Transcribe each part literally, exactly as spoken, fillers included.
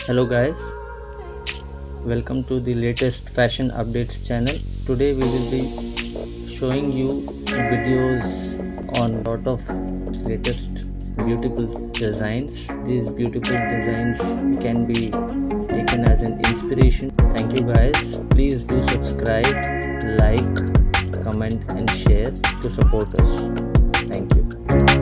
Hello guys, welcome to the latest fashion updates channel. Today we will be showing you videos on lot of latest beautiful designs. These beautiful designs can be taken as an inspiration. Thank you guys. Please do subscribe, like, comment and share to support us. Thank you.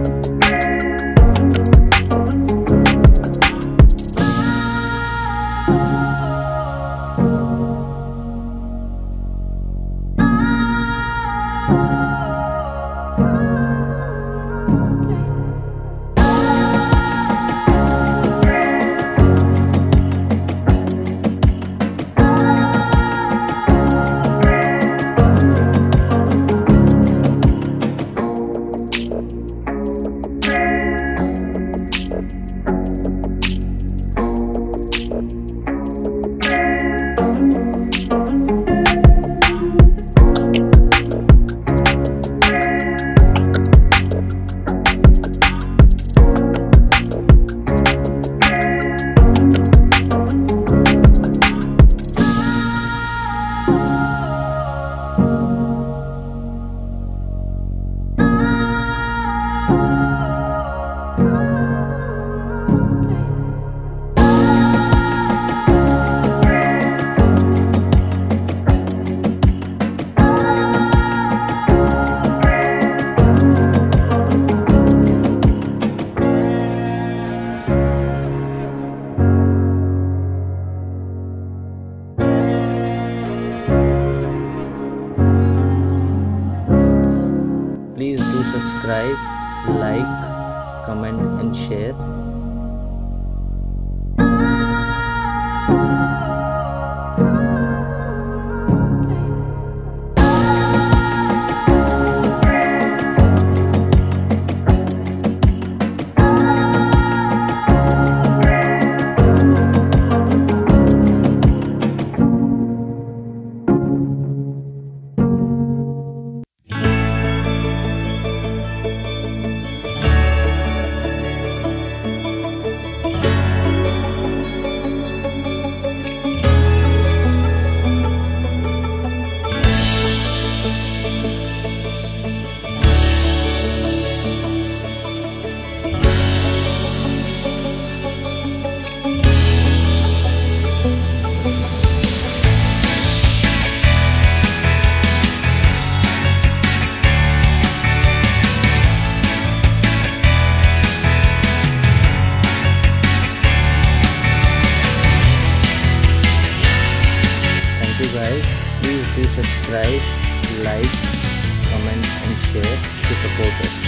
Please do subscribe, like, comment and share. Guys, please do subscribe, like, comment and share to support us.